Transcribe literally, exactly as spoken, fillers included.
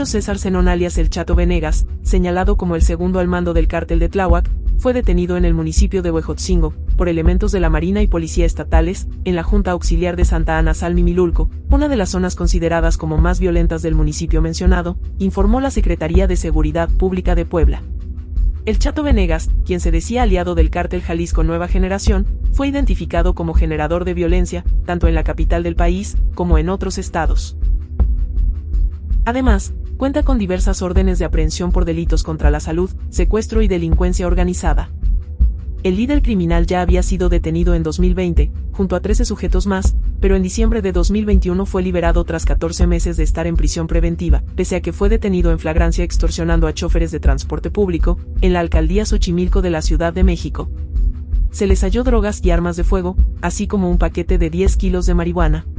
Julio César Zenón alias El Chato Venegas, señalado como el segundo al mando del cártel de Tláhuac, fue detenido en el municipio de Huejotzingo, por elementos de la Marina y Policía estatales, en la Junta Auxiliar de Santa Ana Salmimilulco, una de las zonas consideradas como más violentas del municipio mencionado, informó la Secretaría de Seguridad Pública de Puebla. El Chato Venegas, quien se decía aliado del cártel Jalisco Nueva Generación, fue identificado como generador de violencia, tanto en la capital del país, como en otros estados. Además, cuenta con diversas órdenes de aprehensión por delitos contra la salud, secuestro y delincuencia organizada. El líder criminal ya había sido detenido en dos mil veinte, junto a trece sujetos más, pero en diciembre de dos mil veintiuno fue liberado tras catorce meses de estar en prisión preventiva, pese a que fue detenido en flagrancia extorsionando a chóferes de transporte público, en la alcaldía Xochimilco de la Ciudad de México. Se les halló drogas y armas de fuego, así como un paquete de diez kilos de marihuana.